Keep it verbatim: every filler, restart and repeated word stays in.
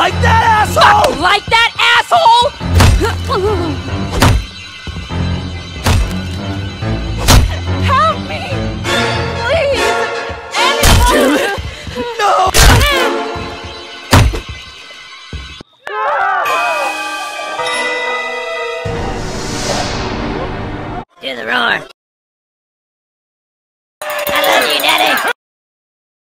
Like that, asshole! Like that, asshole! Help me! Please! Anyone! Damn it! No! Do the roar!